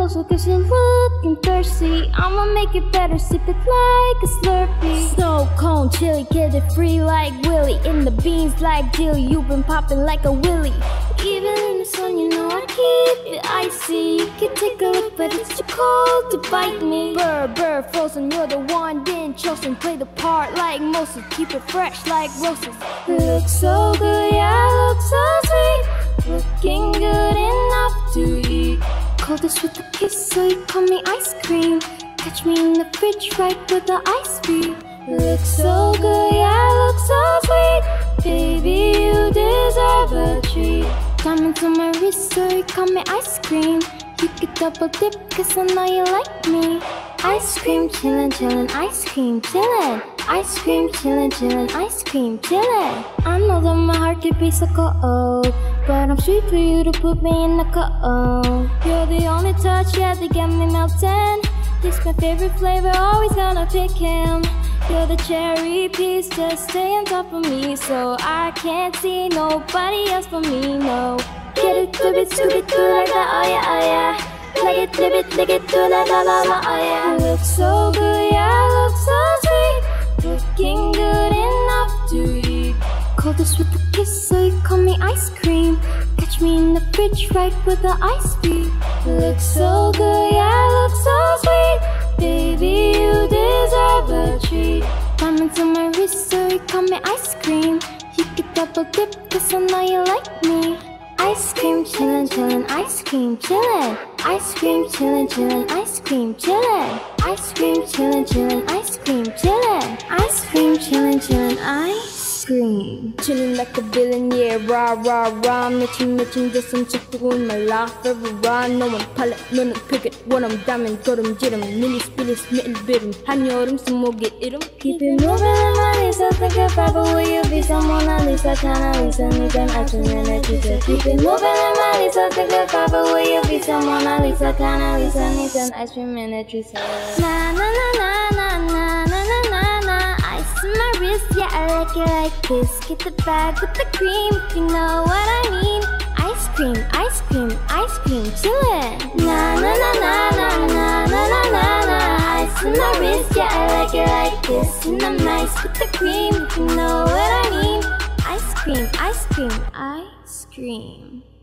closer cause you're looking thirsty. I'ma make it better, sip it like a Slurpee. Snow cone, chili, get it free like Willy. In the beans like Dilly, you've been popping like a Willy. Even in the sun, you know I keep it icy. You can take a look, but it's too cold to bite me. Burr, frozen, you're the one then chosen. Play the part like Moses, keep it fresh like roses. Look so good, yeah, look so sweet. Looking good enough to eat. Coldest with a kiss, so you call me ice cream. Catch me in the fridge right where the ice be. Look so good, yeah, look so sweet. Baby, you deserve a treat. Diamonds on my wrist, so you call me ice cream. You could double dip, cause I know you like me. Ice cream, chillin', chillin', ice cream, chillin'. Ice cream, chillin', chillin', ice cream, chillin'. I know that my heart could be so cold, but I'm sweet for you to put me in the cold. You're the only touch, yeah, that get me melting. This my favorite flavor, always gonna pick him. You're the cherry piece, just stay on top of me, so I can't see nobody else but me, no. Get it, flip it, scoop it, do like that, oh yeah, oh yeah. Like it, flip it, lick it, do la la la la, oh yeah. Look so good, yeah, look so sweet. Looking good enough to eat. Coldest with a kiss, so you call me ice cream. Catch me in the fridge right where the ice be. Look so good, yeah, look so sweet. Baby, you deserve a treat. Diamonds on my wrist, so you call me ice cream. You could double dip, cause I know you like me. Ice cream, chillin', chillin', ice cream, chillin'. Ice cream, chillin', chillin', ice cream, chillin'. Ice cream, chillin', chillin', ice cream, chillin'. Ice cream, chillin', chillin', ice cream. Chillin' like a villain, yeah, rah, rah, rah. 미친 듯한 척두고 말라, forever rah. 너만 팔레, 너는 cricket, 원함 담은 걸음지름. 밀리스, 빌리스, 밀비름. 한여름 스모기 이름. Keep it moving, my Lisa, think about but will you be someone Lisa, kinda Lisa, 니간 아침에는 Lisa. Keep it moving, my Lisa, think about but will you be someone Lisa, kinda Lisa, 니간 아침에는 Lisa. Na na na na na na na na na na. Ice on my wrist, yeah, I like it like this. Get the bag with the cream, if you know what I mean. Ice cream, ice cream, ice cream, chillin'. Na na na na na na na na na na. Ice on my wrist, yeah, I like it like this. And I'm nice with the cream, if you know what I mean. Ice cream, ice cream, ice cream.